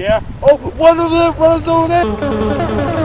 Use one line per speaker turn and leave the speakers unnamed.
Yeah. Oh, one of them runs over there.